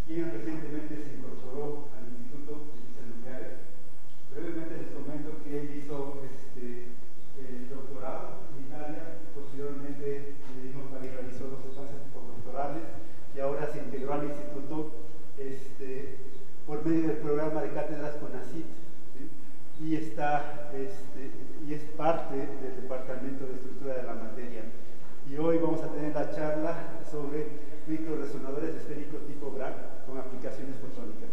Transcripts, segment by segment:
quien recientemente se incorporó al Instituto de Ciencias Nucleares. Brevemente les comento que él hizo el doctorado en Italia, y posteriormente realizó 2 estancias postdoctorales y ahora se integró al Instituto por medio del programa de cátedras CONACYT, ¿sí? Y es parte del Departamento de Estructura de la Materia. Y hoy vamos a tener la charla sobre microresonadores esféricos tipo Bragg con aplicaciones fotónicas.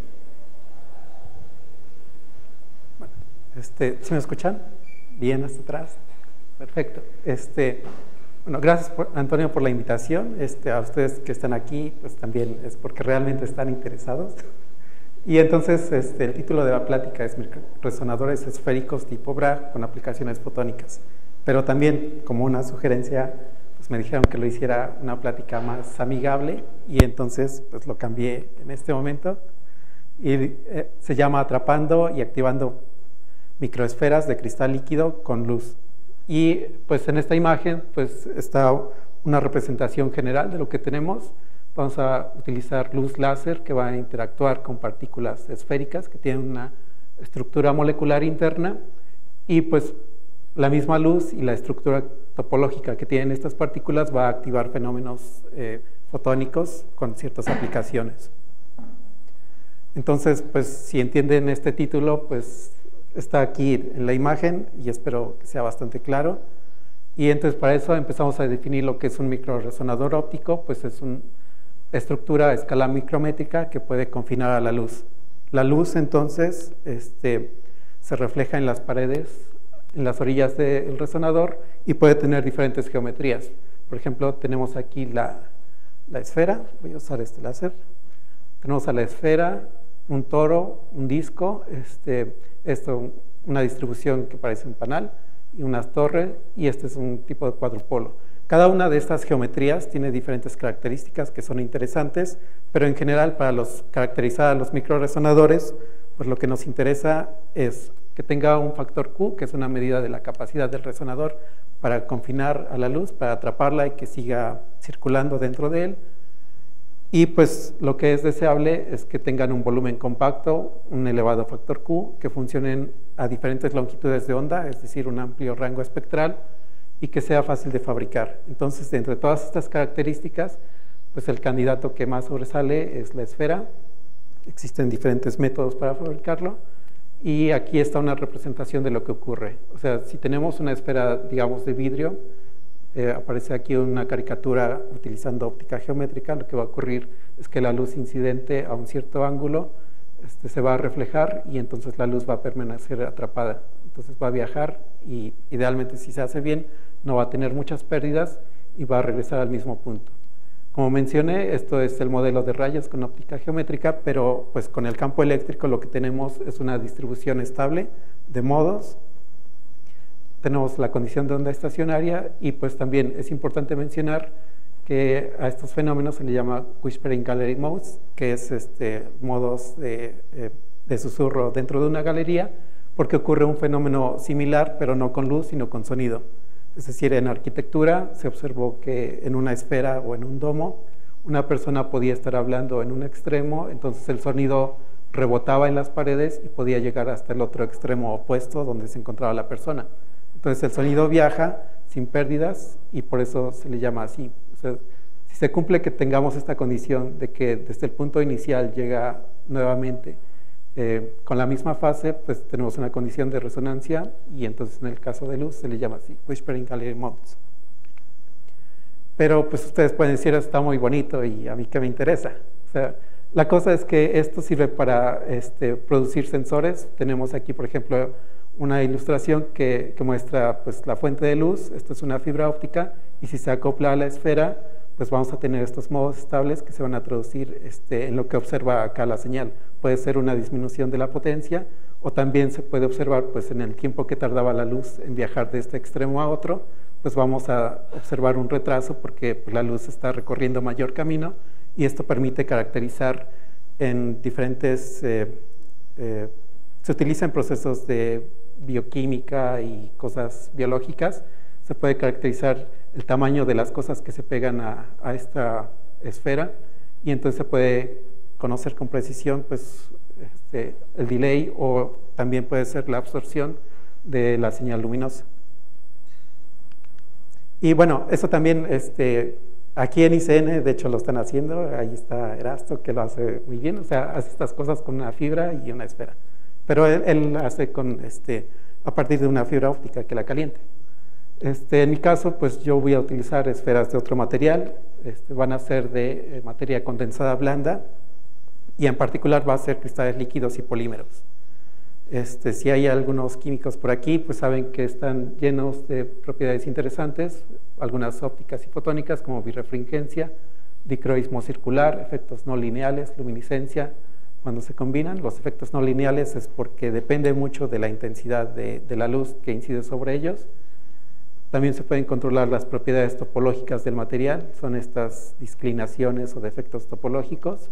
Bueno, ¿sí me escuchan? Bien, hasta atrás. Perfecto. Bueno, gracias, Antonio, por la invitación. A ustedes que están aquí, pues también es porque realmente están interesados. Y entonces, el título de la plática es Resonadores esféricos tipo Bragg con aplicaciones fotónicas. Pero también, como una sugerencia, pues me dijeron que lo hiciera una plática más amigable y entonces pues lo cambié en este momento. Y se llama Atrapando y activando microesferas de cristal líquido con luz. Y pues en esta imagen pues está una representación general de lo que tenemos. Vamos a utilizar luz láser que va a interactuar con partículas esféricas que tienen una estructura molecular interna, y pues la misma luz y la estructura topológica que tienen estas partículas va a activar fenómenos fotónicos con ciertas aplicaciones. Entonces, pues si entienden este título, pues está aquí en la imagen y espero que sea bastante claro. Y entonces para eso empezamos a definir lo que es un microresonador óptico. Pues es una estructura a escala micrométrica que puede confinar a la luz. La luz entonces se refleja en las paredes, en las orillas del resonador, y puede tener diferentes geometrías. Por ejemplo, tenemos aquí la esfera. Voy a usar este láser. Tenemos a la esfera, un toro, un disco, una distribución que parece un panal, y unas torres, y este es un tipo de cuadrupolo. Cada una de estas geometrías tiene diferentes características que son interesantes, pero en general para caracterizar a los microresonadores, pues lo que nos interesa es que tenga un factor Q, que es una medida de la capacidad del resonador para confinar a la luz, para atraparla y que siga circulando dentro de él. Y pues lo que es deseable es que tengan un volumen compacto, un elevado factor Q, que funcionen a diferentes longitudes de onda, es decir, un amplio rango espectral, y que sea fácil de fabricar. Entonces, de entre todas estas características, pues el candidato que más sobresale es la esfera. Existen diferentes métodos para fabricarlo, y aquí está una representación de lo que ocurre. O sea, si tenemos una esfera, digamos, de vidrio, aparece aquí una caricatura utilizando óptica geométrica. Lo que va a ocurrir es que la luz incidente a un cierto ángulo se va a reflejar, y entonces la luz va a permanecer atrapada. Entonces va a viajar, y idealmente, si se hace bien, no va a tener muchas pérdidas y va a regresar al mismo punto. Como mencioné, esto es el modelo de rayas con óptica geométrica, pero pues con el campo eléctrico lo que tenemos es una distribución estable de modos. Tenemos la condición de onda estacionaria, y pues también es importante mencionar que a estos fenómenos se le llama Whispering Gallery Modes, que es modos de susurro dentro de una galería, porque ocurre un fenómeno similar, pero no con luz, sino con sonido. Es decir, en arquitectura se observó que en una esfera o en un domo, una persona podía estar hablando en un extremo, entonces el sonido rebotaba en las paredes y podía llegar hasta el otro extremo opuesto donde se encontraba la persona. Entonces el sonido viaja sin pérdidas, y por eso se le llama así. O sea, si se cumple que tengamos esta condición de que desde el punto inicial llega nuevamente con la misma fase, pues tenemos una condición de resonancia, y entonces en el caso de luz se le llama así, Whispering Gallery Modes. Pero pues ustedes pueden decir, está muy bonito y a mí qué me interesa. O sea, la cosa es que esto sirve para producir sensores. Tenemos aquí, por ejemplo, una ilustración que muestra pues la fuente de luz. Esto es una fibra óptica, y si se acopla a la esfera, pues vamos a tener estos modos estables que se van a traducir en lo que observa acá la señal. Puede ser una disminución de la potencia, o también se puede observar pues en el tiempo que tardaba la luz en viajar de este extremo a otro, pues vamos a observar un retraso porque pues, la luz está recorriendo mayor camino, y esto permite caracterizar en diferentes, se utiliza en procesos de bioquímica y cosas biológicas. Se puede caracterizar el tamaño de las cosas que se pegan a esta esfera, y entonces se puede conocer con precisión pues, el delay o también puede ser la absorción de la señal luminosa. Y bueno, eso también, aquí en ICN, de hecho lo están haciendo, ahí está Erasto, que lo hace muy bien, o sea, hace estas cosas con una fibra y una esfera. Pero él hace a partir de una fibra óptica que la caliente. En mi caso, pues yo voy a utilizar esferas de otro material, van a ser de materia condensada blanda, y en particular va a ser cristales líquidos y polímeros. Si hay algunos químicos por aquí, pues saben que están llenos de propiedades interesantes, algunas ópticas y fotónicas como birrefringencia, dicroísmo circular, efectos no lineales, luminiscencia. Cuando se combinan, los efectos no lineales es porque depende mucho de la intensidad de la luz que incide sobre ellos. También se pueden controlar las propiedades topológicas del material, son estas disclinaciones o defectos topológicos.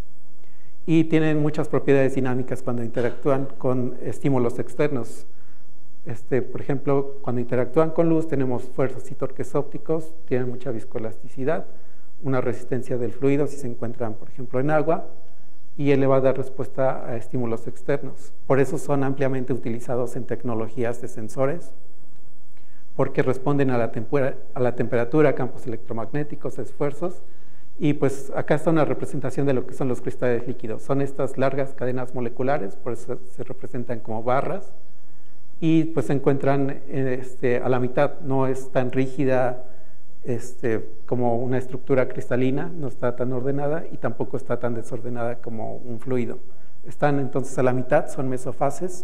Y tienen muchas propiedades dinámicas cuando interactúan con estímulos externos. Por ejemplo, cuando interactúan con luz tenemos fuerzas y torques ópticos, tienen mucha viscoelasticidad, una resistencia del fluido si se encuentran, por ejemplo, en agua, y elevada respuesta a estímulos externos. Por eso son ampliamente utilizados en tecnologías de sensores, porque responden a la temperatura, campos electromagnéticos, esfuerzos. Y pues acá está una representación de lo que son los cristales líquidos. Son estas largas cadenas moleculares, por eso se representan como barras, y pues se encuentran a la mitad, no es tan rígida como una estructura cristalina, no está tan ordenada y tampoco está tan desordenada como un fluido. Están entonces a la mitad, son mesofases,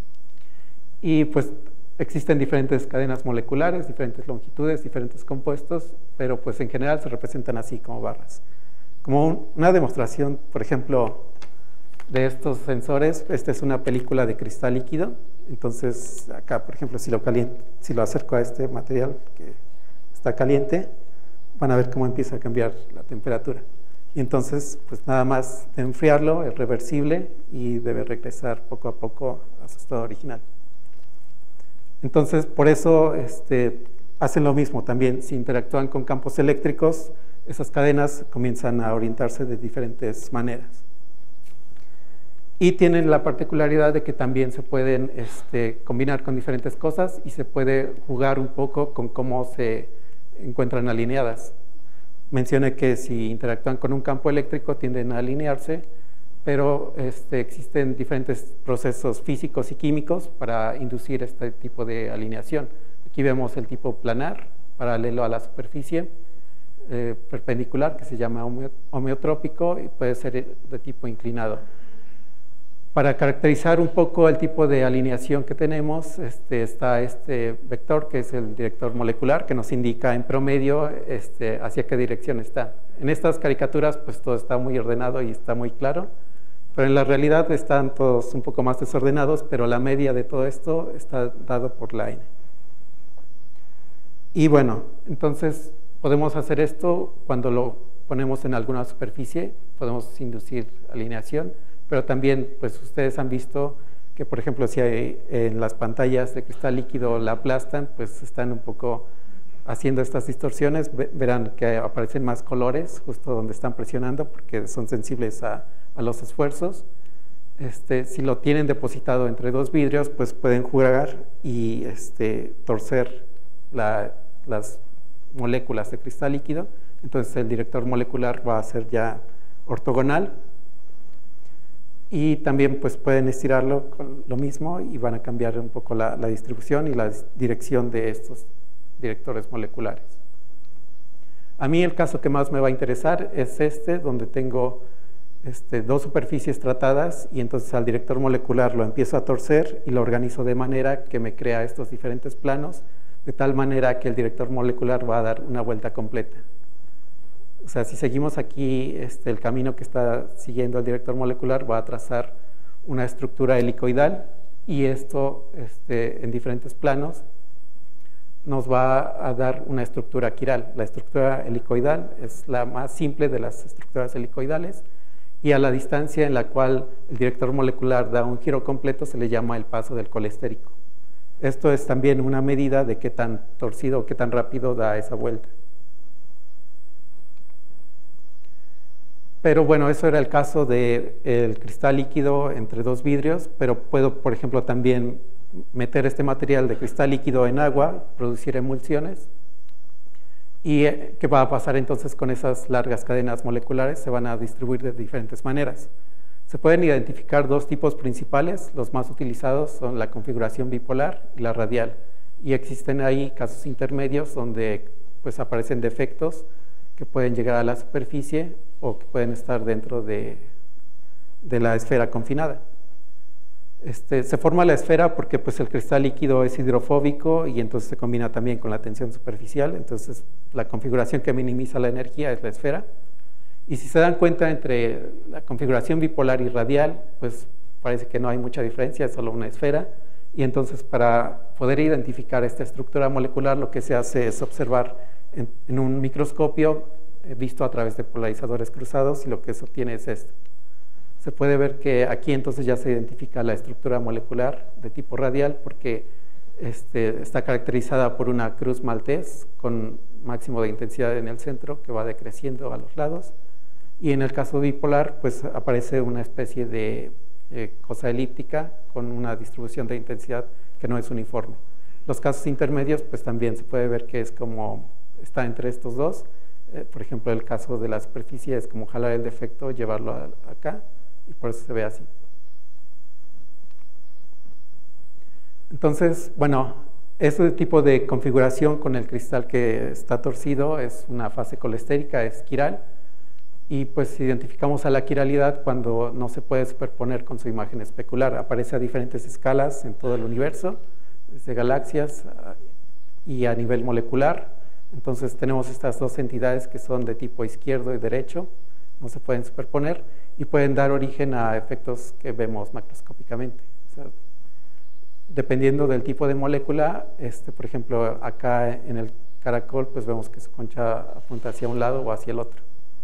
y pues existen diferentes cadenas moleculares, diferentes longitudes, diferentes compuestos, pero pues en general se representan así como barras. Como una demostración, por ejemplo, de estos sensores, esta es una película de cristal líquido. Entonces acá, por ejemplo, si lo acerco a este material que está caliente, van a ver cómo empieza a cambiar la temperatura. Y entonces, pues nada más de enfriarlo, es reversible y debe regresar poco a poco a su estado original. Entonces, por eso hacen lo mismo también. Si interactúan con campos eléctricos, esas cadenas comienzan a orientarse de diferentes maneras. Y tienen la particularidad de que también se pueden combinar con diferentes cosas y se puede jugar un poco con cómo se encuentran alineadas. Mencioné que si interactúan con un campo eléctrico tienden a alinearse, pero existen diferentes procesos físicos y químicos para inducir este tipo de alineación. Aquí vemos el tipo planar, paralelo a la superficie, perpendicular, que se llama homeotrópico, y puede ser de tipo inclinado. Para caracterizar un poco el tipo de alineación que tenemos, está este vector, que es el director molecular, que nos indica en promedio hacia qué dirección está. En estas caricaturas, pues todo está muy ordenado y está muy claro, pero en la realidad están todos un poco más desordenados, pero la media de todo esto está dado por la N. Y bueno, entonces podemos hacer esto cuando lo ponemos en alguna superficie, podemos inducir alineación, pero también pues ustedes han visto que, por ejemplo, si hay en las pantallas de cristal líquido la aplastan, pues están un poco haciendo estas distorsiones, verán que aparecen más colores justo donde están presionando porque son sensibles a los esfuerzos. Si lo tienen depositado entre dos vidrios, pues pueden jugar y torcer las moléculas de cristal líquido. Entonces el director molecular va a ser ya ortogonal, y también pues pueden estirarlo con lo mismo y van a cambiar un poco la distribución y la dirección de estos directores moleculares. A mí el caso que más me va a interesar es donde tengo dos superficies tratadas, y entonces al director molecular lo empiezo a torcer y lo organizo de manera que me crea estos diferentes planos, de tal manera que el director molecular va a dar una vuelta completa. O sea, si seguimos aquí el camino que está siguiendo el director molecular, va a trazar una estructura helicoidal, y esto en diferentes planos nos va a dar una estructura quiral. La estructura helicoidal es la más simple de las estructuras helicoidales, y a la distancia en la cual el director molecular da un giro completo se le llama el paso del colestérico. Esto es también una medida de qué tan torcido o qué tan rápido da esa vuelta. Pero bueno, eso era el caso del cristal líquido entre dos vidrios, pero puedo, por ejemplo, también meter este material de cristal líquido en agua, producir emulsiones. ¿Y qué va a pasar entonces con esas largas cadenas moleculares? Se van a distribuir de diferentes maneras. Se pueden identificar dos tipos principales. Los más utilizados son la configuración bipolar y la radial. Y existen ahí casos intermedios donde pues, aparecen defectos que pueden llegar a la superficie o que pueden estar dentro de la esfera confinada. Se forma la esfera porque pues, el cristal líquido es hidrofóbico y entonces se combina también con la tensión superficial. Entonces la configuración que minimiza la energía es la esfera. Y si se dan cuenta entre la configuración bipolar y radial, pues parece que no hay mucha diferencia, es solo una esfera. Y entonces para poder identificar esta estructura molecular lo que se hace es observar en un microscopio visto a través de polarizadores cruzados y lo que se obtiene es esto. Se puede ver que aquí entonces ya se identifica la estructura molecular de tipo radial porque está caracterizada por una cruz maltés con máximo de intensidad en el centro que va decreciendo a los lados. Y en el caso bipolar, pues aparece una especie de cosa elíptica con una distribución de intensidad que no es uniforme. Los casos intermedios, pues también se puede ver que es como está entre estos dos. Por ejemplo, el caso de la superficie es como jalar el defecto, llevarlo acá, y por eso se ve así. Entonces, bueno, este tipo de configuración con el cristal que está torcido es una fase colestérica, es quiral. Y pues identificamos a la quiralidad cuando no se puede superponer con su imagen especular. Aparece a diferentes escalas en todo el universo, desde galaxias y a nivel molecular. Entonces tenemos estas dos entidades que son de tipo izquierdo y derecho, no se pueden superponer y pueden dar origen a efectos que vemos macroscópicamente. O sea, dependiendo del tipo de molécula, por ejemplo, acá en el caracol, pues vemos que su concha apunta hacia un lado o hacia el otro.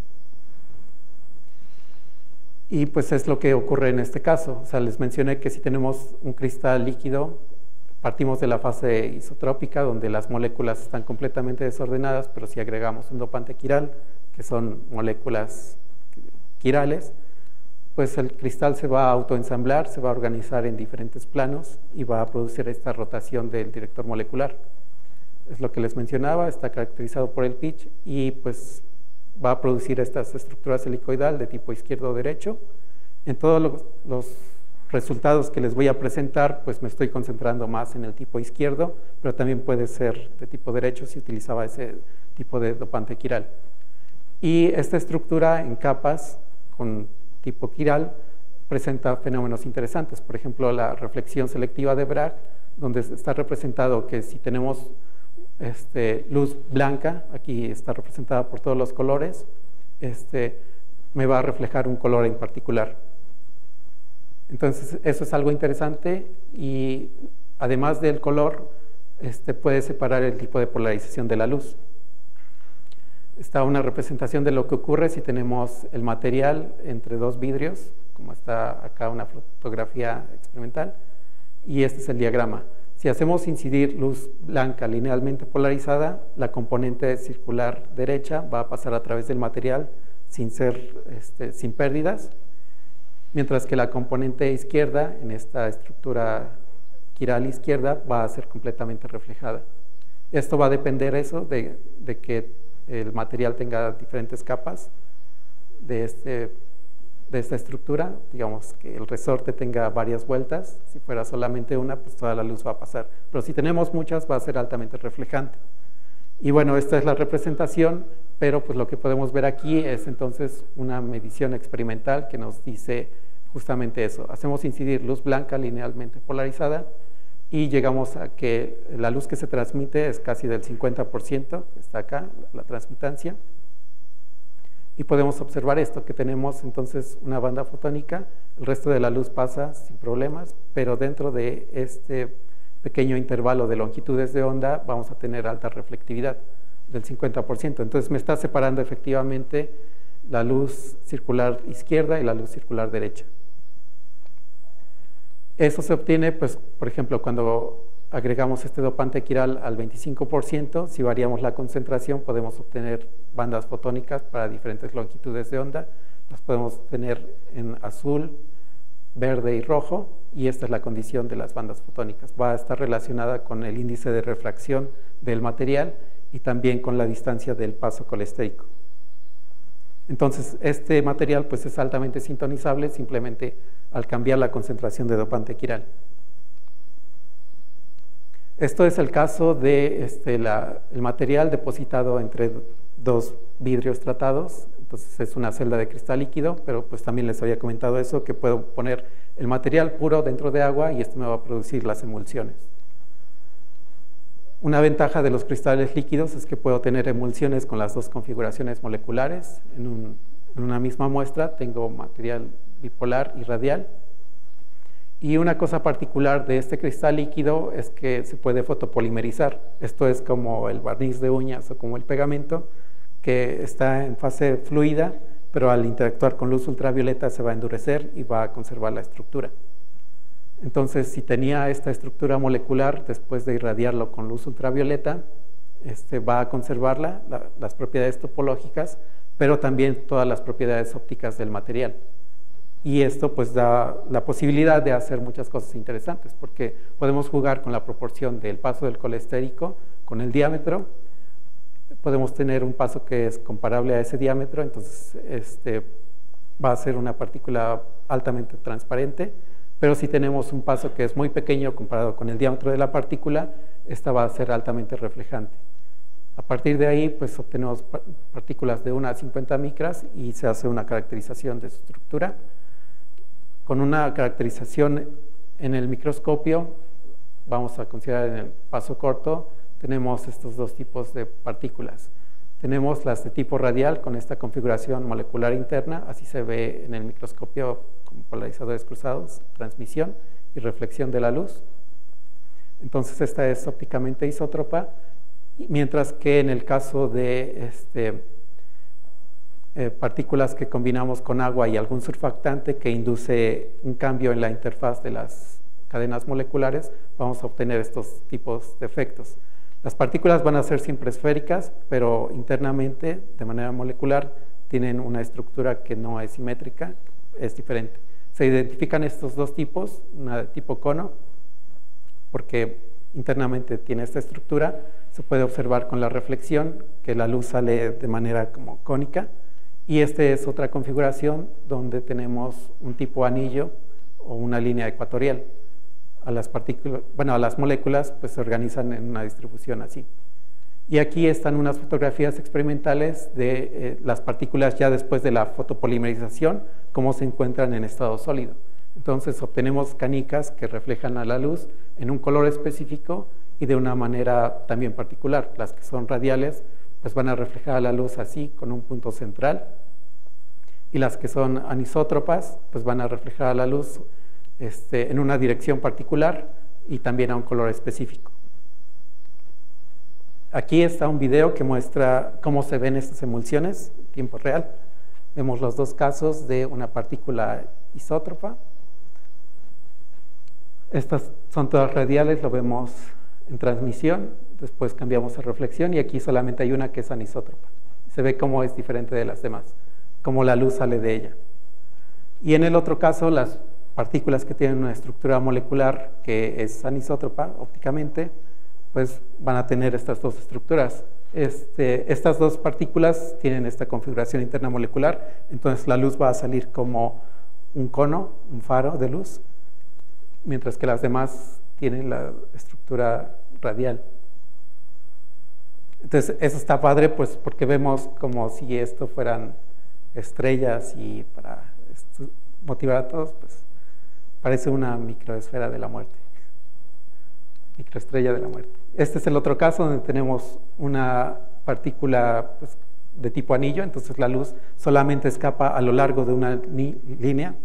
Y pues es lo que ocurre en este caso. O sea, les mencioné que si tenemos un cristal líquido, partimos de la fase isotrópica, donde las moléculas están completamente desordenadas, pero si agregamos un dopante quiral, que son moléculas quirales, pues el cristal se va a autoensamblar, se va a organizar en diferentes planos y va a producir esta rotación del director molecular. Es lo que les mencionaba, está caracterizado por el pitch y pues va a producir estas estructuras helicoidal de tipo izquierdo o derecho. En todos los resultados que les voy a presentar, pues me estoy concentrando más en el tipo izquierdo, pero también puede ser de tipo derecho si utilizaba ese tipo de dopante quiral. Y esta estructura en capas con tipo quiral presenta fenómenos interesantes. Por ejemplo, la reflexión selectiva de Bragg, donde está representado que si tenemos luz blanca, aquí está representada por todos los colores, me va a reflejar un color en particular. Entonces, eso es algo interesante y además del color, puede separar el tipo de polarización de la luz. Está una representación de lo que ocurre si tenemos el material entre dos vidrios, como está acá una fotografía experimental, y este es el diagrama. Si hacemos incidir luz blanca linealmente polarizada, la componente circular derecha va a pasar a través del material sin pérdidas, mientras que la componente izquierda, en esta estructura quiral izquierda, va a ser completamente reflejada. Esto va a depender de que el material tenga diferentes capas de esta estructura, digamos que el resorte tenga varias vueltas. Si fuera solamente una, pues toda la luz va a pasar, pero si tenemos muchas va a ser altamente reflejante. Y bueno, esta es la representación, pero pues lo que podemos ver aquí es entonces una medición experimental que nos dice justamente eso. Hacemos incidir luz blanca linealmente polarizada y llegamos a que la luz que se transmite es casi del 50%, está acá, la transmitancia. Y podemos observar esto, que tenemos entonces una banda fotónica, el resto de la luz pasa sin problemas, pero dentro de este pequeño intervalo de longitudes de onda vamos a tener alta reflectividad del 50%. Entonces me está separando efectivamente la luz circular izquierda y la luz circular derecha. Eso se obtiene, pues, por ejemplo, cuando agregamos este dopante quiral al 25%, si variamos la concentración podemos obtener bandas fotónicas para diferentes longitudes de onda. Las podemos tener en azul, verde y rojo, y esta es la condición de las bandas fotónicas. Va a estar relacionada con el índice de refracción del material y también con la distancia del paso colestérico. Entonces, este material pues, es altamente sintonizable simplemente al cambiar la concentración de dopante quiral. Esto es el caso de el material depositado entre dos vidrios tratados. Entonces es una celda de cristal líquido, pero pues también les había comentado eso, que puedo poner el material puro dentro de agua y esto me va a producir las emulsiones. Una ventaja de los cristales líquidos es que puedo tener emulsiones con las dos configuraciones moleculares. En una misma muestra tengo material bipolar y radial. Y una cosa particular de este cristal líquido es que se puede fotopolimerizar. Esto es como el barniz de uñas o como el pegamento, que está en fase fluida, pero al interactuar con luz ultravioleta se va a endurecer y va a conservar la estructura. Entonces, si tenía esta estructura molecular, después de irradiarlo con luz ultravioleta, va a conservarla, las propiedades topológicas, pero también todas las propiedades ópticas del material. Y esto pues da la posibilidad de hacer muchas cosas interesantes, porque podemos jugar con la proporción del paso del colestérico con el diámetro. Podemos tener un paso que es comparable a ese diámetro, entonces va a ser una partícula altamente transparente, pero si tenemos un paso que es muy pequeño comparado con el diámetro de la partícula, esta va a ser altamente reflejante. A partir de ahí, pues obtenemos partículas de 1 a 50 micras y se hace una caracterización de su estructura. Con una caracterización en el microscopio, vamos a considerar en el paso corto, tenemos estos dos tipos de partículas. Tenemos las de tipo radial con esta configuración molecular interna, así se ve en el microscopio con polarizadores cruzados, transmisión y reflexión de la luz. Entonces esta es ópticamente isótropa, mientras que en el caso de partículas que combinamos con agua y algún surfactante que induce un cambio en la interfaz de las cadenas moleculares, vamos a obtener estos tipos de efectos. Las partículas van a ser siempre esféricas, pero internamente, de manera molecular, tienen una estructura que no es simétrica, es diferente. Se identifican estos dos tipos, una de tipo cono, porque internamente tiene esta estructura. Se puede observar con la reflexión que la luz sale de manera como cónica, y esta es otra configuración donde tenemos un tipo anillo o una línea ecuatorial. A las partículas, bueno, a las moléculas pues se organizan en una distribución así. Y aquí están unas fotografías experimentales de las partículas ya después de la fotopolimerización, cómo se encuentran en estado sólido. Entonces obtenemos canicas que reflejan a la luz en un color específico y de una manera también particular. Las que son radiales pues van a reflejar a la luz así, con un punto central, y las que son anisótropas pues van a reflejar a la luz en una dirección particular y también a un color específico. Aquí está un video que muestra cómo se ven estas emulsiones en tiempo real. Vemos los dos casos de una partícula isótropa. Estas son todas radiales, lo vemos en transmisión, después cambiamos a reflexión y aquí solamente hay una que es anisótropa. Se ve cómo es diferente de las demás, cómo la luz sale de ella. Y en el otro caso, las partículas que tienen una estructura molecular que es anisótropa ópticamente, pues van a tener estas dos estructuras. Estas dos partículas tienen esta configuración interna molecular, entonces la luz va a salir como un cono, un faro de luz, mientras que las demás tienen la estructura radial. Entonces eso está padre, pues porque vemos como si esto fueran estrellas y para motivar a todos, pues parece una microesfera de la muerte, microestrella de la muerte. Este es el otro caso donde tenemos una partícula pues, de tipo anillo, entonces la luz solamente escapa a lo largo de una línea.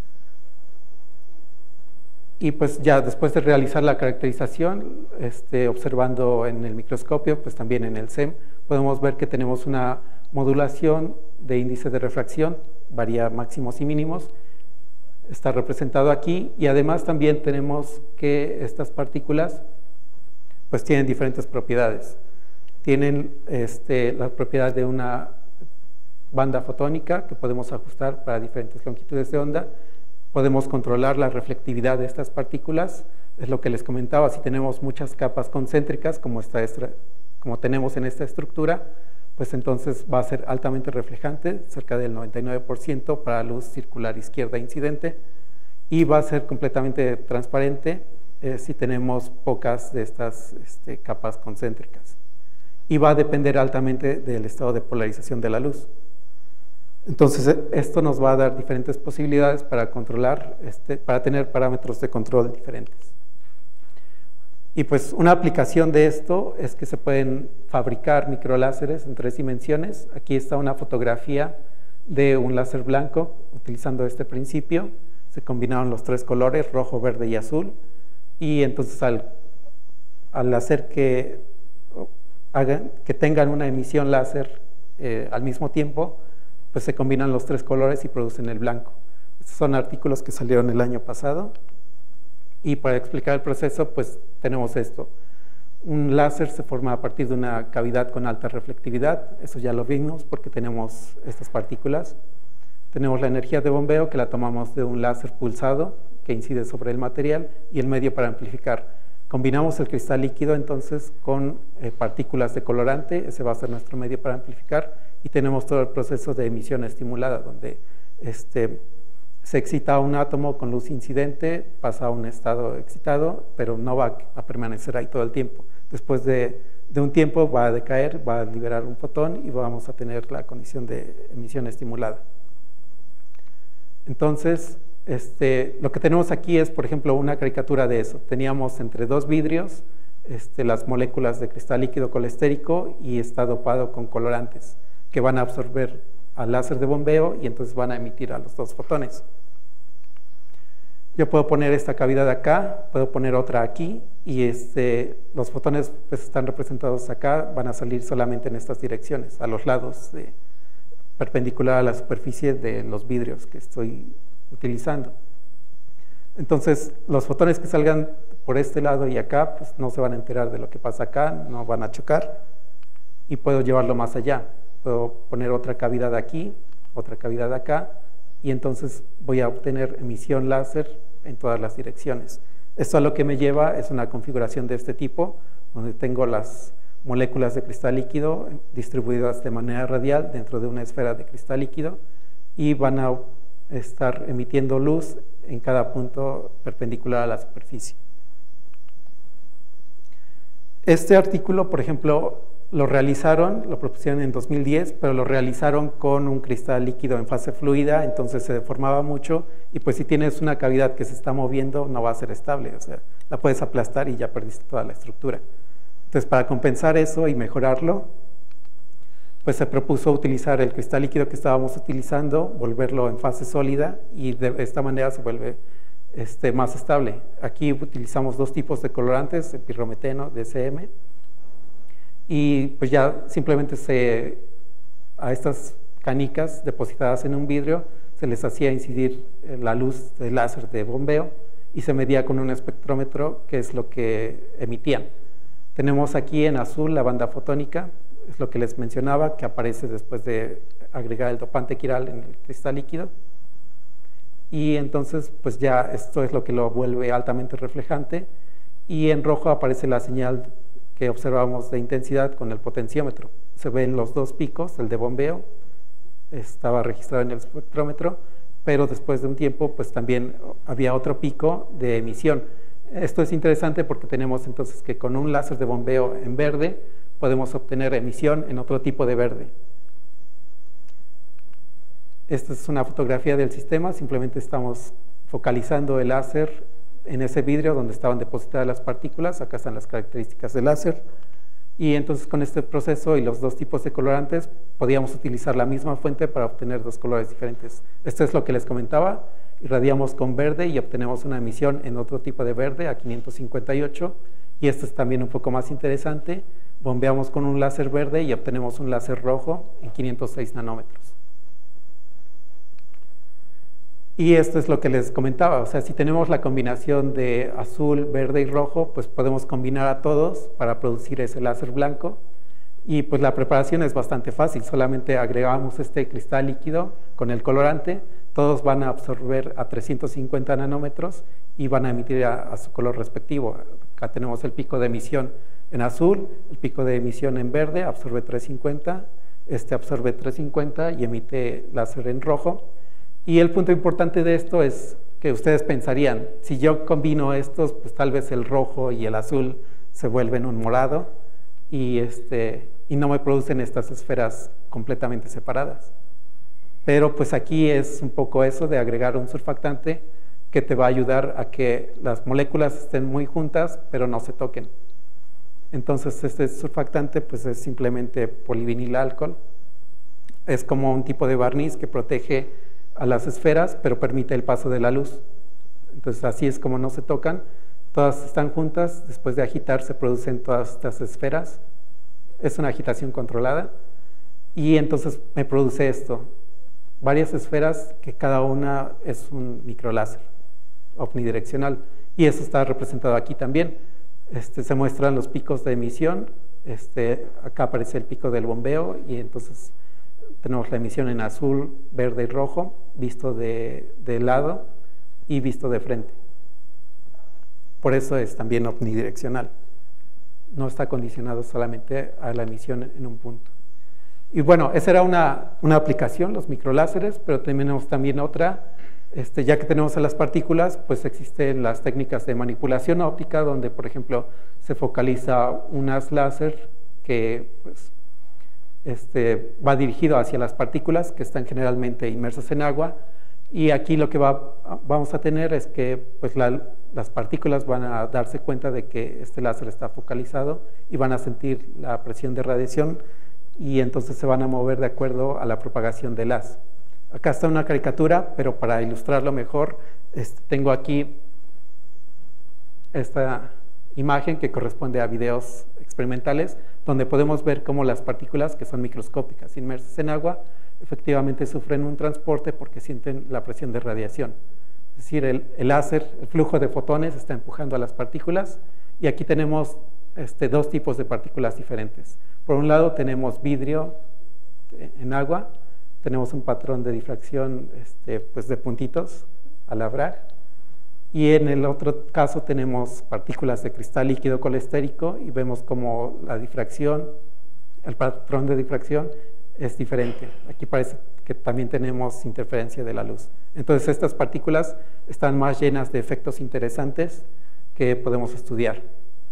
Y pues ya después de realizar la caracterización, observando en el microscopio, pues también en el SEM, podemos ver que tenemos una modulación de índice de refracción, varía máximos y mínimos, está representado aquí, y además también tenemos que estas partículas pues tienen diferentes propiedades. Tienen la propiedad de una banda fotónica que podemos ajustar para diferentes longitudes de onda. Podemos controlar la reflectividad de estas partículas. Es lo que les comentaba, si tenemos muchas capas concéntricas como tenemos en esta estructura, pues entonces va a ser altamente reflejante, cerca del 99% para luz circular izquierda incidente, y va a ser completamente transparente si tenemos pocas de estas capas concéntricas. Y va a depender altamente del estado de polarización de la luz. Entonces, esto nos va a dar diferentes posibilidades para controlar, para tener parámetros de control diferentes. Y pues una aplicación de esto es que se pueden fabricar microláseres en 3 dimensiones. Aquí está una fotografía de un láser blanco utilizando este principio. Se combinaron los 3 colores, rojo, verde y azul. Y entonces al hacer que tengan una emisión láser al mismo tiempo, pues se combinan los 3 colores y producen el blanco. Estos son artículos que salieron el año pasado. Y para explicar el proceso, pues tenemos esto. Un láser se forma a partir de una cavidad con alta reflectividad. Eso ya lo vimos porque tenemos estas partículas. Tenemos la energía de bombeo que la tomamos de un láser pulsado que incide sobre el material y el medio para amplificar. Combinamos el cristal líquido entonces con partículas de colorante. Ese va a ser nuestro medio para amplificar. Y tenemos todo el proceso de emisión estimulada donde se excita un átomo con luz incidente, pasa a un estado excitado, pero no va a permanecer ahí todo el tiempo. Después de un tiempo va a decaer, va a liberar un fotón y vamos a tener la condición de emisión estimulada. Entonces, lo que tenemos aquí es, por ejemplo, una caricatura de eso. Teníamos entre 2 vidrios las moléculas de cristal líquido colestérico y está dopado con colorantes que van a absorber al láser de bombeo y entonces van a emitir a los 2 fotones. Yo puedo poner esta cavidad acá, puedo poner otra aquí y los fotones pues, están representados acá, van a salir solamente en estas direcciones, a los lados perpendicular a la superficie de los vidrios que estoy utilizando. Entonces, los fotones que salgan por este lado y acá, pues no se van a enterar de lo que pasa acá, no van a chocar y puedo llevarlo más allá. Puedo poner otra cavidad aquí, otra cavidad acá, y entonces voy a obtener emisión láser en todas las direcciones. Esto a lo que me lleva es una configuración de este tipo, donde tengo las moléculas de cristal líquido distribuidas de manera radial dentro de una esfera de cristal líquido y van a estar emitiendo luz en cada punto perpendicular a la superficie. Este artículo, por ejemplo, lo propusieron en 2010, pero lo realizaron con un cristal líquido en fase fluida, entonces se deformaba mucho y pues si tienes una cavidad que se está moviendo no va a ser estable, o sea, la puedes aplastar y ya perdiste toda la estructura. Entonces, para compensar eso y mejorarlo, pues se propuso utilizar el cristal líquido que estábamos utilizando, volverlo en fase sólida y de esta manera se vuelve más estable. Aquí utilizamos 2 tipos de colorantes, el pirrometeno, DCM, y pues ya simplemente a estas canicas depositadas en un vidrio se les hacía incidir la luz del láser de bombeo y se medía con un espectrómetro qué es lo que emitían. Tenemos aquí en azul la banda fotónica, es lo que les mencionaba, que aparece después de agregar el dopante quiral en el cristal líquido. Y entonces, pues ya esto es lo que lo vuelve altamente reflejante. Y en rojo aparece la señal que observamos de intensidad con el potenciómetro. Se ven los 2 picos, el de bombeo, estaba registrado en el espectrómetro, pero después de un tiempo, pues también había otro pico de emisión. Esto es interesante porque tenemos entonces que con un láser de bombeo en verde podemos obtener emisión en otro tipo de verde. Esta es una fotografía del sistema, simplemente estamos focalizando el láser en ese vidrio donde estaban depositadas las partículas. Acá están las características del láser. Y entonces con este proceso y los 2 tipos de colorantes podíamos utilizar la misma fuente para obtener 2 colores diferentes. Esto es lo que les comentaba. Irradiamos con verde y obtenemos una emisión en otro tipo de verde, a 558. Y esto es también un poco más interesante. Bombeamos con un láser verde y obtenemos un láser rojo en 506 nanómetros. Y esto es lo que les comentaba, o sea, si tenemos la combinación de azul, verde y rojo, pues podemos combinar a todos para producir ese láser blanco. Y pues la preparación es bastante fácil, solamente agregamos este cristal líquido con el colorante, todos van a absorber a 350 nanómetros y van a emitir a su color respectivo. Acá tenemos el pico de emisión en azul, el pico de emisión en verde, absorbe 350, este absorbe 350 y emite láser en rojo. Y el punto importante de esto es que ustedes pensarían, si yo combino estos, pues tal vez el rojo y el azul se vuelven un morado y no me producen estas esferas completamente separadas. Pero pues aquí es un poco eso de agregar un surfactante que te va a ayudar a que las moléculas estén muy juntas, pero no se toquen. Entonces este surfactante pues es simplemente polivinilalcohol. Es como un tipo de barniz que protege a las esferas, pero permite el paso de la luz. Entonces así es como no se tocan. Todas están juntas, después de agitar se producen todas estas esferas. Es una agitación controlada y entonces me produce esto. Varias esferas que cada una es un microláser omnidireccional y eso está representado aquí también. Se muestran los picos de emisión, acá aparece el pico del bombeo y entonces tenemos la emisión en azul, verde y rojo, visto de lado y visto de frente. Por eso es también omnidireccional. No está condicionado solamente a la emisión en un punto. Y bueno, esa era una aplicación, los microláseres, pero tenemos también otra. Ya que tenemos a las partículas, pues existen las técnicas de manipulación óptica, donde, por ejemplo, se focaliza un haz láser que pues, va dirigido hacia las partículas que están generalmente inmersas en agua. Y aquí lo que vamos a tener es que pues, las partículas van a darse cuenta de que este láser está focalizado y van a sentir la presión de radiación y entonces se van a mover de acuerdo a la propagación del haz. Acá está una caricatura, pero para ilustrarlo mejor, tengo aquí esta imagen que corresponde a videos experimentales, donde podemos ver cómo las partículas, que son microscópicas, inmersas en agua, efectivamente sufren un transporte porque sienten la presión de radiación. Es decir, el láser, el flujo de fotones está empujando a las partículas y aquí tenemos dos tipos de partículas diferentes. Por un lado tenemos vidrio en agua, tenemos un patrón de difracción pues de puntitos al hablar y en el otro caso tenemos partículas de cristal líquido colestérico y vemos como la difracción, el patrón de difracción es diferente. Aquí parece que también tenemos interferencia de la luz. Entonces estas partículas están más llenas de efectos interesantes que podemos estudiar.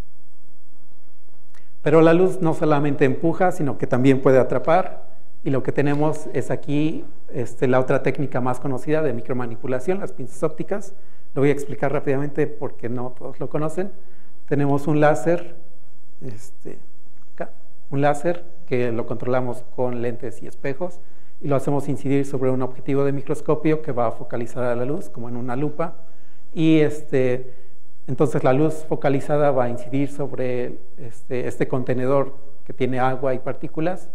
Pero la luz no solamente empuja, sino que también puede atrapar. Y lo que tenemos es aquí la otra técnica más conocida de micromanipulación, las pinzas ópticas. Lo voy a explicar rápidamente porque no todos lo conocen. Tenemos un láser, acá, un láser que lo controlamos con lentes y espejos y lo hacemos incidir sobre un objetivo de microscopio que va a focalizar a la luz como en una lupa y entonces la luz focalizada va a incidir sobre este contenedor que tiene agua y partículas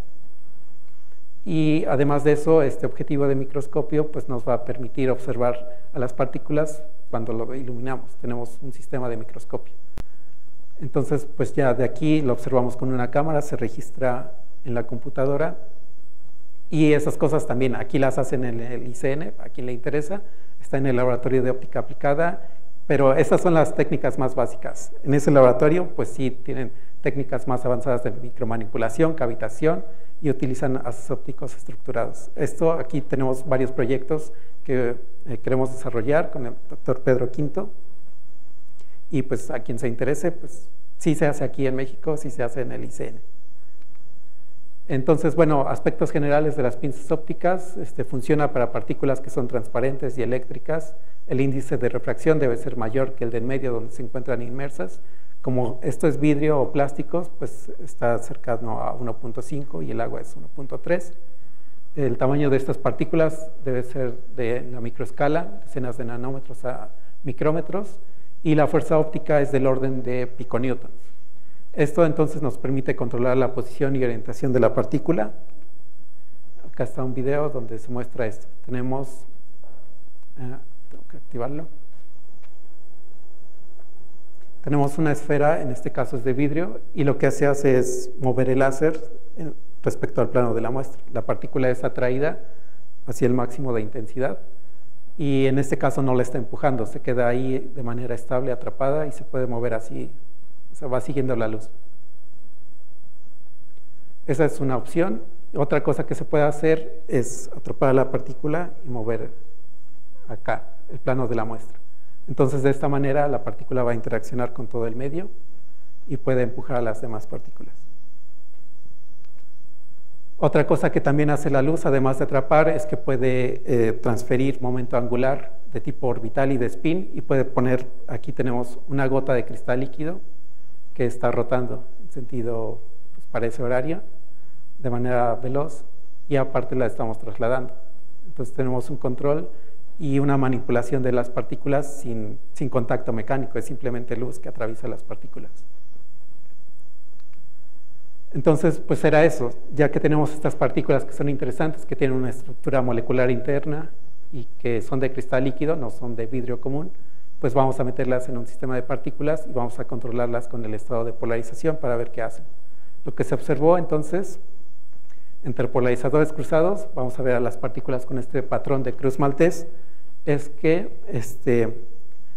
y además de eso este objetivo de microscopio pues nos va a permitir observar a las partículas cuando lo iluminamos. Tenemos un sistema de microscopio. Entonces pues ya de aquí lo observamos con una cámara, se registra en la computadora y esas cosas también aquí las hacen en el ICN, a quien le interesa, está en el laboratorio de óptica aplicada, pero esas son las técnicas más básicas. En ese laboratorio pues sí tienen técnicas más avanzadas de micromanipulación, cavitación y utilizan haces ópticos estructurados. Esto aquí tenemos varios proyectos que queremos desarrollar con el doctor Pedro Quinto y pues a quien se interese pues sí se hace aquí en México, sí se hace en el ICN. Entonces, bueno, aspectos generales de las pinzas ópticas, funciona para partículas que son transparentes y eléctricas. El índice de refracción debe ser mayor que el del medio donde se encuentran inmersas. Como esto es vidrio o plásticos, pues está cercano a 1.5 y el agua es 1.3. El tamaño de estas partículas debe ser de la microescala, decenas de nanómetros a micrómetros, y la fuerza óptica es del orden de piconewtons. Esto entonces nos permite controlar la posición y orientación de la partícula. Acá está un video donde se muestra esto. Tenemos, tengo que activarlo. Tenemos una esfera, en este caso es de vidrio, y lo que se hace es mover el láser respecto al plano de la muestra. La partícula es atraída hacia el máximo de intensidad y en este caso no la está empujando, se queda ahí de manera estable, atrapada y se puede mover así, o sea, va siguiendo la luz. Esa es una opción. Otra cosa que se puede hacer es atrapar la partícula y mover acá el plano de la muestra. Entonces, de esta manera, la partícula va a interaccionar con todo el medio y puede empujar a las demás partículas. Otra cosa que también hace la luz, además de atrapar, es que puede transferir momento angular de tipo orbital y de spin, y puede poner, aquí tenemos una gota de cristal líquido que está rotando en sentido, pues, parece horario, de manera veloz, y aparte la estamos trasladando. Entonces tenemos un control y una manipulación de las partículas sin contacto mecánico, es simplemente luz que atraviesa las partículas. Entonces, pues era eso, ya que tenemos estas partículas que son interesantes, que tienen una estructura molecular interna y que son de cristal líquido, no son de vidrio común, pues vamos a meterlas en un sistema de partículas y vamos a controlarlas con el estado de polarización para ver qué hacen. Lo que se observó entonces, entre polarizadores cruzados, vamos a ver a las partículas con este patrón de cruz maltés, es que este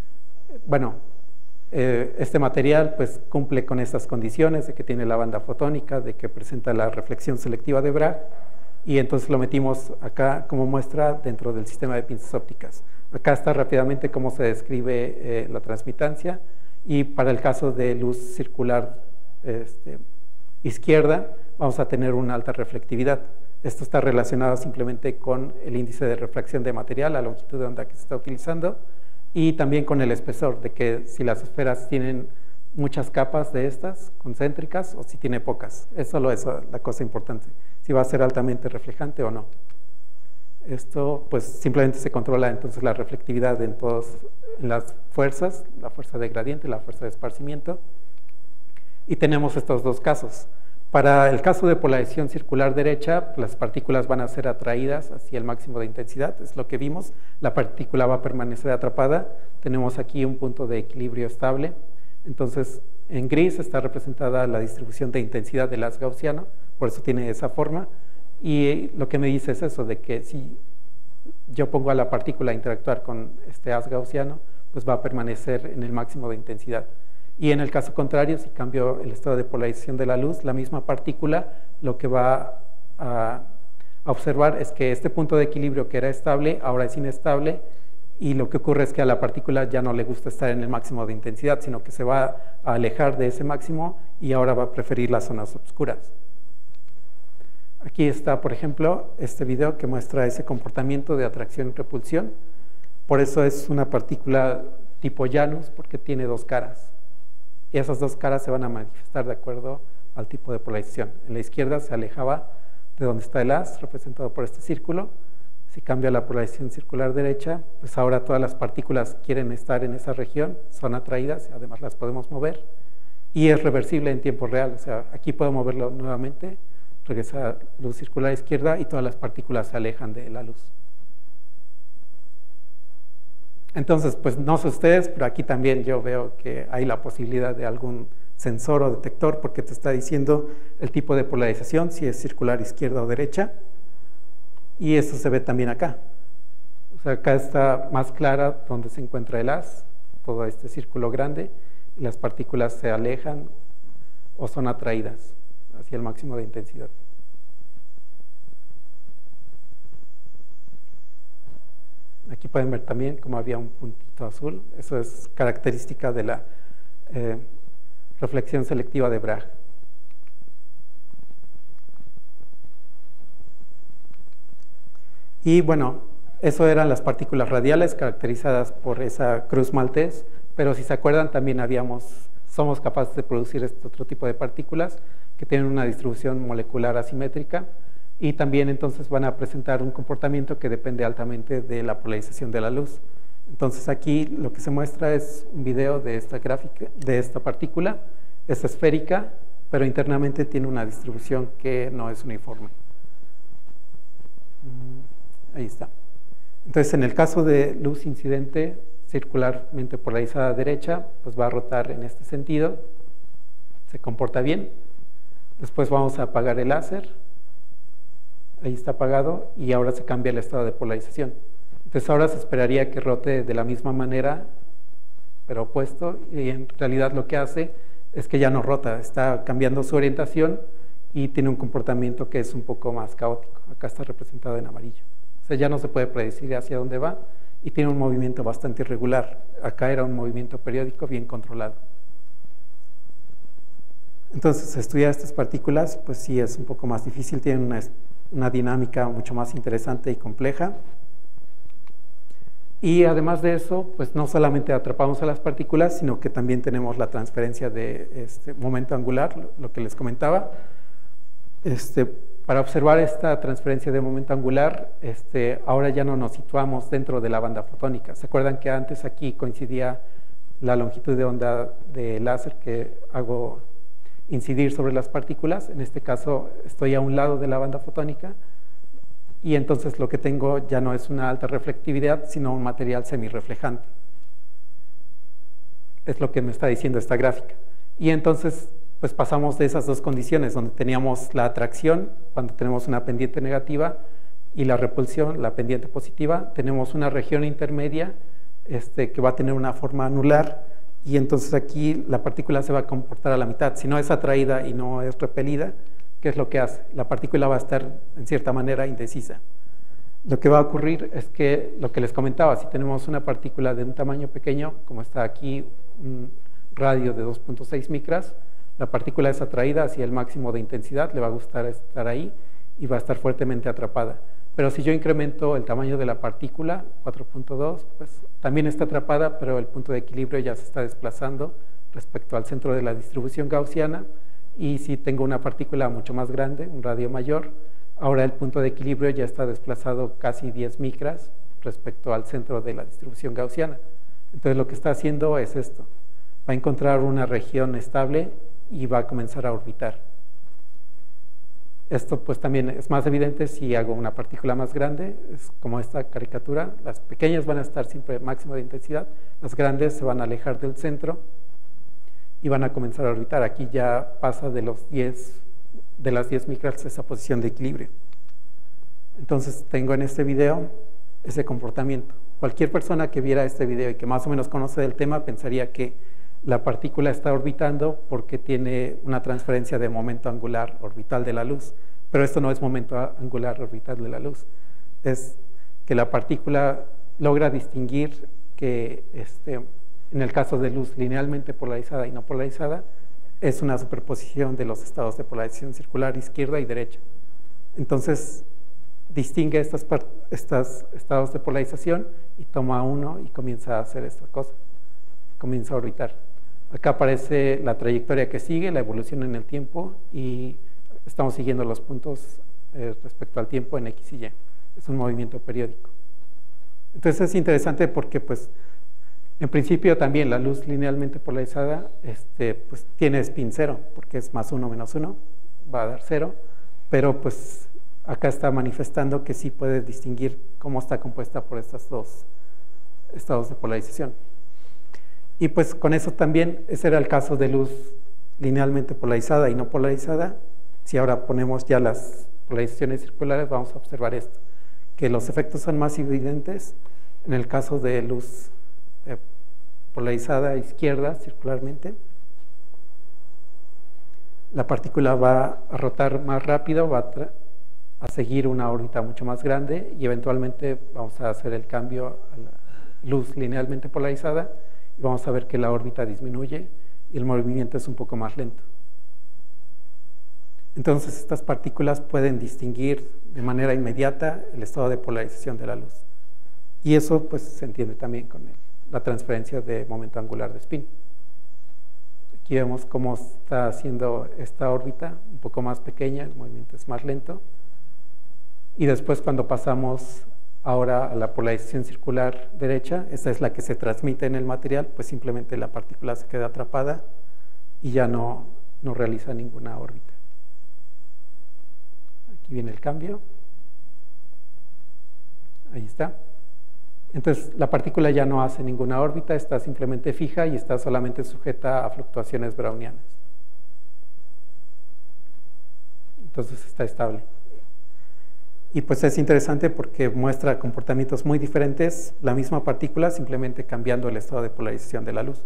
material pues cumple con estas condiciones de que tiene la banda fotónica, de que presenta la reflexión selectiva de Bragg, y entonces lo metimos acá como muestra dentro del sistema de pinzas ópticas. Acá está rápidamente cómo se describe la transmitancia, y para el caso de luz circular izquierda vamos a tener una alta reflectividad. Esto está relacionado simplemente con el índice de refracción de material, la longitud de onda que se está utilizando, y también con el espesor, de que si las esferas tienen muchas capas de estas concéntricas o si tiene pocas. Es solo eso la cosa importante, si va a ser altamente reflejante o no. Esto pues simplemente se controla entonces la reflectividad en las fuerzas, la fuerza de gradiente, la fuerza de esparcimiento, y tenemos estos dos casos. Para el caso de polarización circular derecha, las partículas van a ser atraídas hacia el máximo de intensidad, es lo que vimos, la partícula va a permanecer atrapada, tenemos aquí un punto de equilibrio estable, entonces en gris está representada la distribución de intensidad del haz gaussiano, por eso tiene esa forma, y lo que me dice es eso, de que si yo pongo a la partícula a interactuar con este haz gaussiano, pues va a permanecer en el máximo de intensidad. Y en el caso contrario, si cambio el estado de polarización de la luz, la misma partícula lo que va a observar es que este punto de equilibrio que era estable, ahora es inestable, y lo que ocurre es que a la partícula ya no le gusta estar en el máximo de intensidad, sino que se va a alejar de ese máximo y ahora va a preferir las zonas oscuras. Aquí está, por ejemplo, este video que muestra ese comportamiento de atracción y repulsión. Por eso es una partícula tipo Janus, porque tiene dos caras. Y esas dos caras se van a manifestar de acuerdo al tipo de polarización. En la izquierda se alejaba de donde está el haz, representado por este círculo. Si cambia la polarización circular derecha, pues ahora todas las partículas quieren estar en esa región, son atraídas, además las podemos mover, y es reversible en tiempo real. O sea, aquí puedo moverlo nuevamente, regresa luz circular izquierda y todas las partículas se alejan de la luz. Entonces, pues no sé ustedes, pero aquí también yo veo que hay la posibilidad de algún sensor o detector porque te está diciendo el tipo de polarización, si es circular izquierda o derecha, y esto se ve también acá. O sea, acá está más clara donde se encuentra el haz, todo este círculo grande, y las partículas se alejan o son atraídas hacia el máximo de intensidad. Aquí pueden ver también cómo había un puntito azul. Eso es característica de la reflexión selectiva de Bragg. Y bueno, eso eran las partículas radiales caracterizadas por esa cruz maltés, pero si se acuerdan también somos capaces de producir este otro tipo de partículas que tienen una distribución molecular asimétrica, y también entonces van a presentar un comportamiento que depende altamente de la polarización de la luz. Entonces aquí lo que se muestra es un video de esta gráfica, de esta partícula. Es esférica, pero internamente tiene una distribución que no es uniforme. Ahí está. Entonces en el caso de luz incidente circularmente polarizada derecha, pues va a rotar en este sentido, se comporta bien. Después vamos a apagar el láser, ahí está apagado, y ahora se cambia el estado de polarización. Entonces ahora se esperaría que rote de la misma manera, pero opuesto, y en realidad lo que hace es que ya no rota, está cambiando su orientación y tiene un comportamiento que es un poco más caótico. Acá está representado en amarillo. O sea, ya no se puede predecir hacia dónde va y tiene un movimiento bastante irregular. Acá era un movimiento periódico bien controlado. Entonces, estudiar estas partículas, pues sí es un poco más difícil, tienen una dinámica mucho más interesante y compleja. Y además de eso, pues no solamente atrapamos a las partículas, sino que también tenemos la transferencia de momento angular, lo que les comentaba. Para observar esta transferencia de momento angular, ahora ya no nos situamos dentro de la banda fotónica. ¿Se acuerdan que antes aquí coincidía la longitud de onda de láser que hago incidir sobre las partículas? En este caso estoy a un lado de la banda fotónica y entonces lo que tengo ya no es una alta reflectividad, sino un material semirreflejante. Es lo que me está diciendo esta gráfica. Y entonces pues pasamos de esas dos condiciones, donde teníamos la atracción, cuando tenemos una pendiente negativa, y la repulsión, la pendiente positiva. Tenemos una región intermedia que va a tener una forma anular, y entonces aquí la partícula se va a comportar a la mitad. Si no es atraída y no es repelida, ¿qué es lo que hace? La partícula va a estar, en cierta manera, indecisa. Lo que va a ocurrir es que, lo que les comentaba, si tenemos una partícula de un tamaño pequeño, como está aquí, un radio de 2.6 micras, la partícula es atraída hacia el máximo de intensidad, le va a gustar estar ahí y va a estar fuertemente atrapada. Pero si yo incremento el tamaño de la partícula, 4.2, pues también está atrapada, pero el punto de equilibrio ya se está desplazando respecto al centro de la distribución gaussiana. Y si tengo una partícula mucho más grande, un radio mayor, ahora el punto de equilibrio ya está desplazado casi 10 micras respecto al centro de la distribución gaussiana. Entonces lo que está haciendo es esto: va a encontrar una región estable y va a comenzar a orbitar. Esto pues también es más evidente si hago una partícula más grande, es como esta caricatura. Las pequeñas van a estar siempre máximo de intensidad, las grandes se van a alejar del centro y van a comenzar a orbitar. Aquí ya pasa de las 10 micras esa posición de equilibrio. Entonces tengo en este video ese comportamiento. Cualquier persona que viera este video y que más o menos conoce del tema pensaría que la partícula está orbitando porque tiene una transferencia de momento angular orbital de la luz, pero esto no es momento angular orbital de la luz, es que la partícula logra distinguir que en el caso de luz linealmente polarizada y no polarizada es una superposición de los estados de polarización circular izquierda y derecha. Entonces distingue estos estados de polarización y toma uno y comienza a hacer esta cosa, comienza a orbitar. Acá aparece la trayectoria que sigue, la evolución en el tiempo, y estamos siguiendo los puntos respecto al tiempo en X y Y. Es un movimiento periódico. Entonces es interesante porque pues en principio también la luz linealmente polarizada pues tiene spin cero, porque es más 1 menos 1, va a dar 0, pero pues acá está manifestando que sí puede distinguir cómo está compuesta por estos dos estados de polarización. Y pues con eso también, ese era el caso de luz linealmente polarizada y no polarizada. Si ahora ponemos ya las polarizaciones circulares, vamos a observar esto, que los efectos son más evidentes en el caso de luz polarizada a izquierda circularmente. La partícula va a rotar más rápido, va a seguir una órbita mucho más grande y eventualmente vamos a hacer el cambio a la luz linealmente polarizada y vamos a ver que la órbita disminuye y el movimiento es un poco más lento. Entonces estas partículas pueden distinguir de manera inmediata el estado de polarización de la luz. Y eso pues se entiende también con la transferencia de momento angular de spin. Aquí vemos cómo está haciendo esta órbita un poco más pequeña, el movimiento es más lento. Y después cuando pasamos ahora a la polarización circular derecha, esta es la que se transmite en el material, pues simplemente la partícula se queda atrapada y ya no realiza ninguna órbita. Aquí viene el cambio. Ahí está. Entonces, la partícula ya no hace ninguna órbita, está simplemente fija y está solamente sujeta a fluctuaciones brownianas. Entonces, está estable. Y pues es interesante porque muestra comportamientos muy diferentes, la misma partícula, simplemente cambiando el estado de polarización de la luz.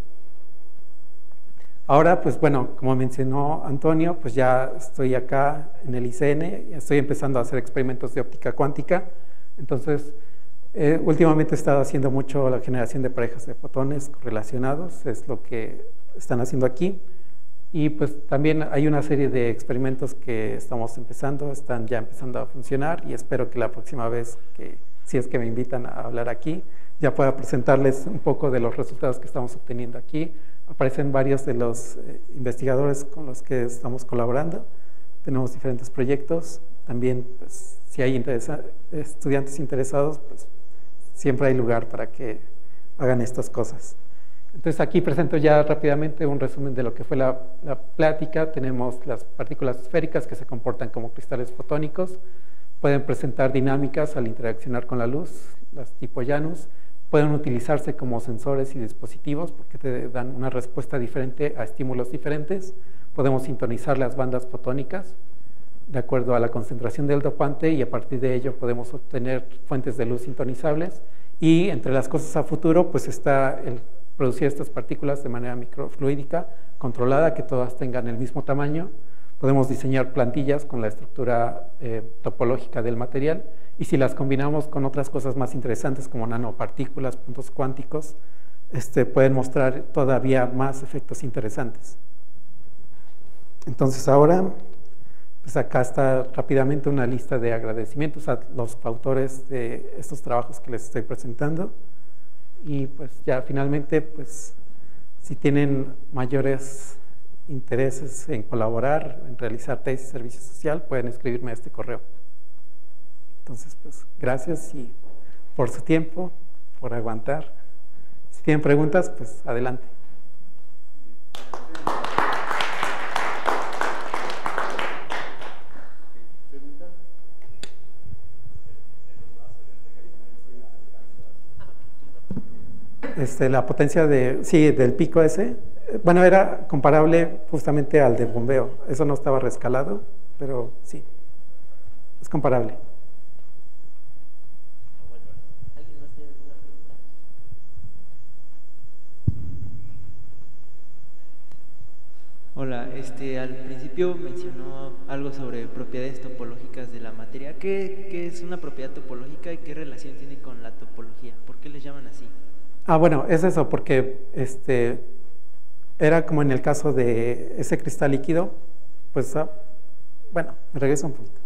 Ahora, pues bueno, como mencionó Antonio, pues ya estoy acá en el ICN, estoy empezando a hacer experimentos de óptica cuántica. Entonces, últimamente he estado haciendo mucho la generación de parejas de fotones correlacionados, es lo que están haciendo aquí. Y pues también hay una serie de experimentos que estamos empezando, están ya empezando a funcionar y espero que la próxima vez que, si es que me invitan a hablar aquí, ya pueda presentarles un poco de los resultados que estamos obteniendo aquí. Aparecen varios de los investigadores con los que estamos colaborando, tenemos diferentes proyectos, también pues, si hay estudiantes interesados, pues siempre hay lugar para que hagan estas cosas. Entonces aquí presento ya rápidamente un resumen de lo que fue la plática. Tenemos las partículas esféricas que se comportan como cristales fotónicos, pueden presentar dinámicas al interaccionar con la luz, las tipo Janus, pueden utilizarse como sensores y dispositivos porque te dan una respuesta diferente a estímulos diferentes. Podemos sintonizar las bandas fotónicas de acuerdo a la concentración del dopante y a partir de ello podemos obtener fuentes de luz sintonizables. Y entre las cosas a futuro pues está el producir estas partículas de manera microfluídica, controlada, que todas tengan el mismo tamaño. Podemos diseñar plantillas con la estructura topológica del material y si las combinamos con otras cosas más interesantes como nanopartículas, puntos cuánticos, pueden mostrar todavía más efectos interesantes. Entonces ahora, pues acá está rápidamente una lista de agradecimientos a los autores de estos trabajos que les estoy presentando. Y pues ya finalmente, pues si tienen mayores intereses en colaborar, en realizar tesis de servicio social, pueden escribirme a este correo. Entonces, pues gracias y por su tiempo, por aguantar. Si tienen preguntas, pues adelante. La potencia del pico ese, bueno, era comparable justamente al de bombeo. Eso no estaba rescalado, pero sí, es comparable. ¿Alguien más tiene alguna pregunta? Hola, al principio mencionó algo sobre propiedades topológicas de la materia. ¿Qué es una propiedad topológica y qué relación tiene con la topología? ¿Por qué les llaman así? Ah, bueno, es eso, porque era como en el caso de ese cristal líquido, pues, bueno, me regreso un poquito.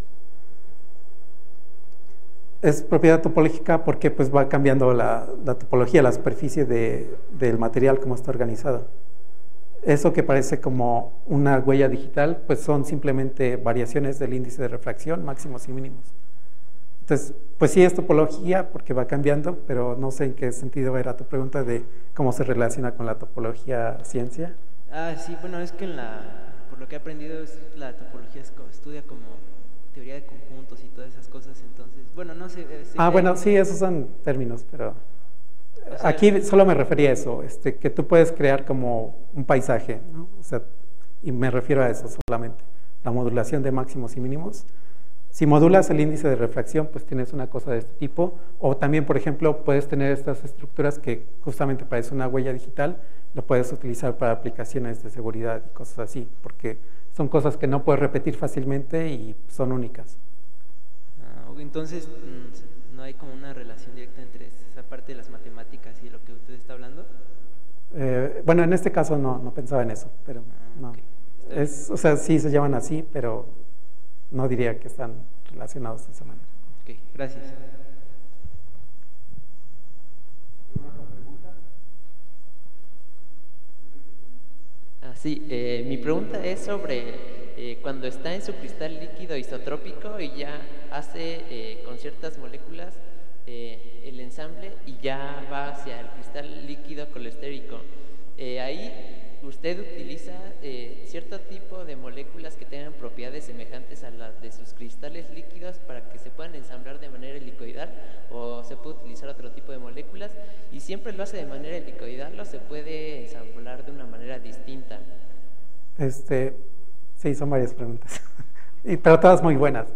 Es propiedad topológica porque pues va cambiando la topología, la superficie del material, como está organizado. Eso que parece como una huella digital, pues son simplemente variaciones del índice de refracción, máximos y mínimos. Entonces, pues sí es topología porque va cambiando, pero no sé en qué sentido era tu pregunta de cómo se relaciona con la topología ciencia. Ah, sí, bueno, es que por lo que he aprendido, la topología estudia como teoría de conjuntos y todas esas cosas, entonces, bueno, no sé. Bueno, sí, esos son términos, pero o sea, aquí solo me refería a eso, que tú puedes crear como un paisaje, ¿no? O sea, y me refiero a eso solamente, la modulación de máximos y mínimos. Si modulas el índice de refracción, pues tienes una cosa de este tipo, o también, por ejemplo, puedes tener estas estructuras que justamente parece una huella digital, lo puedes utilizar para aplicaciones de seguridad y cosas así, porque son cosas que no puedes repetir fácilmente y son únicas. Entonces, ¿no hay como una relación directa entre esa parte de las matemáticas y lo que usted está hablando? Bueno, en este caso no pensaba en eso, pero no. Okay. O sea, sí se llaman así, pero no diría que están relacionados de esa manera. Ok, gracias. ¿Alguna otra pregunta? Sí, mi pregunta es sobre cuando está en su cristal líquido isotrópico y ya hace con ciertas moléculas el ensamble y ya va hacia el cristal líquido colestérico. Ahí usted utiliza cierto tipo de moléculas que tengan propiedades semejantes a las de sus cristales líquidos para que se puedan ensamblar de manera helicoidal, o se puede utilizar otro tipo de moléculas, y siempre lo hace de manera helicoidal o se puede ensamblar de una manera distinta. Sí, son varias preguntas, pero todas muy buenas.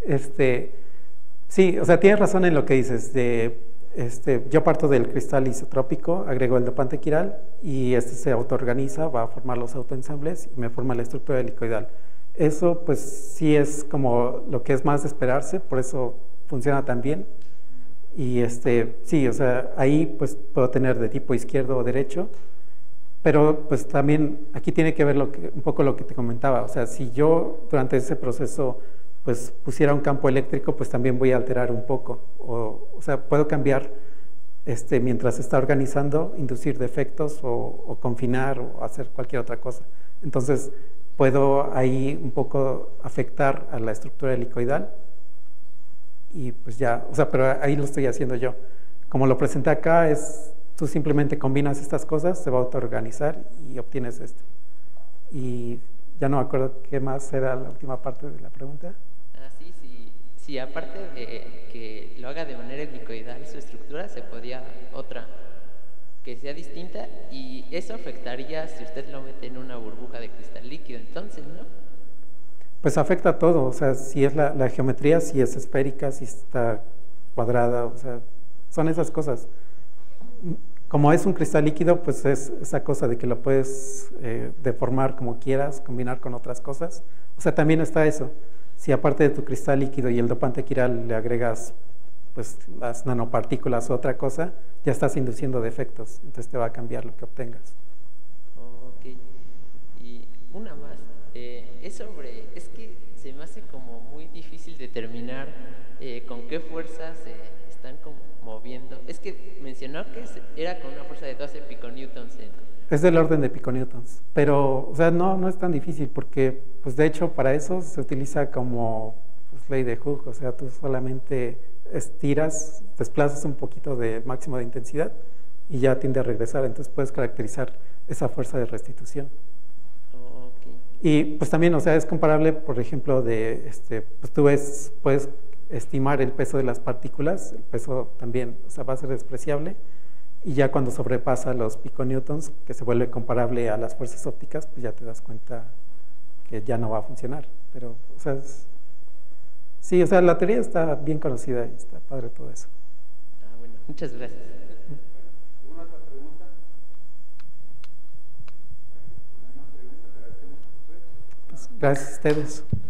Sí, o sea, tienes razón en lo que dices. Yo parto del cristal isotrópico, agrego el dopante quiral y se autoorganiza, va a formar los autoensambles y me forma la estructura helicoidal. Eso pues sí es como lo que es más de esperarse, por eso funciona tan bien. Y sí, o sea, ahí pues puedo tener de tipo izquierdo o derecho, pero pues también aquí tiene que ver un poco lo que te comentaba. O sea, si yo durante ese proceso pues pusiera un campo eléctrico, pues también voy a alterar un poco. O sea, puedo cambiar mientras se está organizando, inducir defectos o confinar o hacer cualquier otra cosa. Entonces, puedo ahí un poco afectar a la estructura helicoidal y pues ya, o sea, pero ahí lo estoy haciendo yo. Como lo presenté acá, tú simplemente combinas estas cosas, se va a autoorganizar y obtienes esto. Y ya no me acuerdo qué más era la última parte de la pregunta. Sí, aparte de que lo haga de manera helicoidal su estructura, se podía otra que sea distinta, y eso afectaría si usted lo mete en una burbuja de cristal líquido, entonces, ¿no? Pues afecta a todo, o sea, si es la geometría, si es esférica, si está cuadrada, o sea, son esas cosas. Como es un cristal líquido, pues es esa cosa de que lo puedes deformar como quieras, combinar con otras cosas. O sea, también está eso. Si aparte de tu cristal líquido y el dopante quiral le agregas pues las nanopartículas o otra cosa, ya estás induciendo defectos, entonces te va a cambiar lo que obtengas. Ok. Y una más, es que se me hace como muy difícil determinar con qué fuerzas se están como moviendo. Es que mencionó que era con una fuerza de 12 piconewtons. Es del orden de piconewtons, pero o sea, no es tan difícil porque pues de hecho para eso se utiliza como pues, ley de Hooke, o sea, tú solamente estiras, desplazas un poquito de máximo de intensidad y ya tiende a regresar, entonces puedes caracterizar esa fuerza de restitución. Okay. Y pues también, o sea, es comparable, por ejemplo, pues tú puedes estimar el peso de las partículas, el peso también, o sea, va a ser despreciable, y ya cuando sobrepasa los piconewtons, que se vuelve comparable a las fuerzas ópticas, pues ya te das cuenta que ya no va a funcionar. Pero, o sea, sí, o sea, la teoría está bien conocida y está padre todo eso. Bueno, muchas gracias. ¿Alguna otra pregunta? No hay más preguntas, agradecemos a ustedes. Pues, gracias a ustedes.